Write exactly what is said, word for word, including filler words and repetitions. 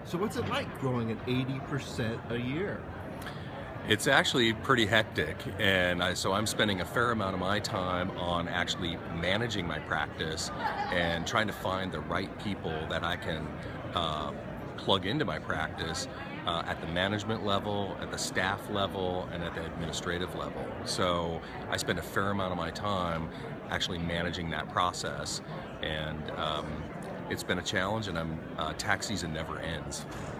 So what's it like growing at eighty percent a year? It's actually pretty hectic, and I, so I'm spending a fair amount of my time on actually managing my practice and trying to find the right people that I can uh, plug into my practice uh, at the management level, at the staff level, and at the administrative level. So I spend a fair amount of my time actually managing that process, and um, it's been a challenge, and I'm, uh, tax season never ends.